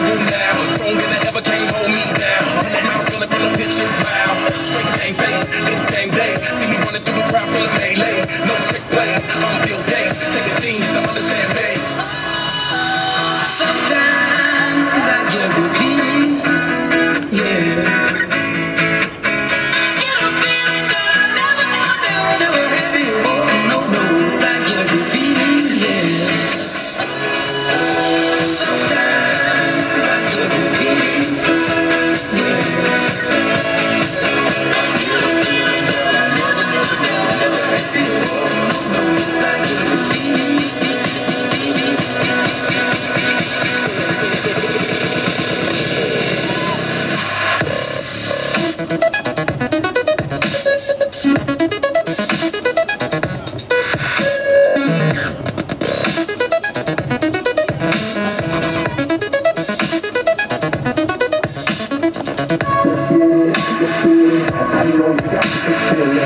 unstoppable now. Stronger than ever, can't hold me down. From the mouth, feeling from the pitches, wow. Straight game face, it's game day. See me running through the crowd, feeling melee. No trick plays, I'm Bill Gates. Take a genius to understand me. Sometimes I get a good feeling, yeah. I don't got to